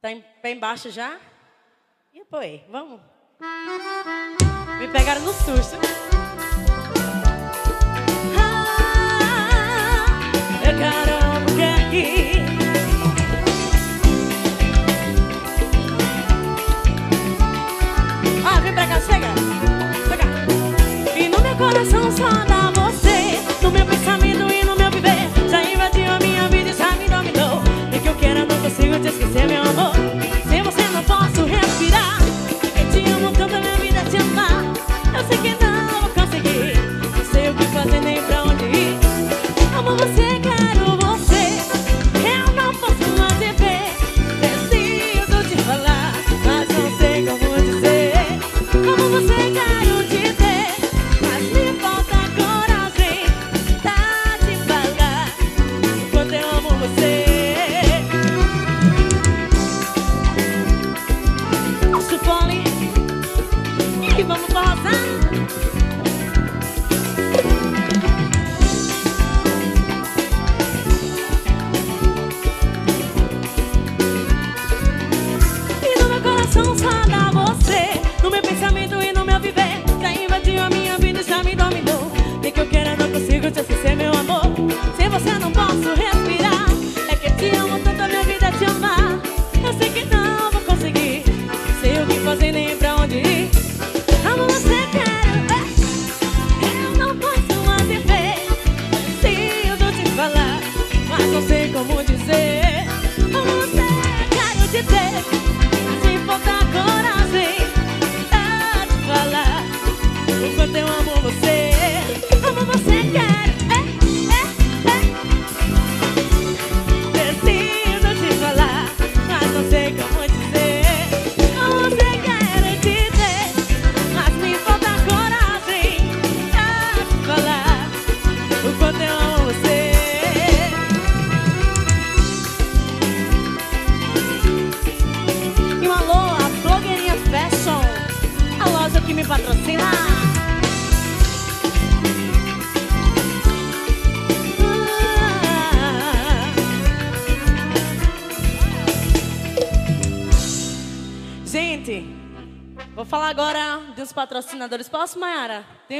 Tá em pé embaixo já? E apoio, vamos. Me pegaram no susto. Eu quero porque aqui. Vem pra cá, chega. Pra cá. E no meu coração só dá você. No meu pensamento e no meu viver. Já invadiu a minha vida e já me dominou. E que eu quero, eu não consigo te esquecer, meu amor. Sem você não posso respirar. Eu te amo tanto, a minha vida é te amar. Eu sei que não vou conseguir. Não sei o que fazer nem pra onde ir. Amo você, quero você. Eu não posso mais viver. Preciso te falar, mas não sei como dizer. Amo você, quero te ter, mas me falta coragem pra te falar o quanto eu amo você. Acho Fone e vamos passar. E no meu coração só dá você. No meu pensamento e no meu viver. Já invadiu a minha vida e já me dominou. Nem que eu queira, não consigo te esquecer, meu amor. Sem você não posso respirar. É que te amo tanto, a minha vida é te amar. Eu sei que não vou conseguir. Sei o que fazer nem pra onde ir. Amo você, quero. Eu não posso mais viver. Preciso te falar, mas não sei como dizer. Amo você, quero te ter, mas me falta coragem pra te falar o quanto eu amo você. Amo você, quero. Preciso te falar, mas não sei como dizer. Amo você, quero te ter, mas me falta coragem pra te falar o quanto eu amo você. E um alô, a blogueirinha Fashion, a loja que me patrocina. Gente, vou falar agora dos patrocinadores. Posso, Mayara?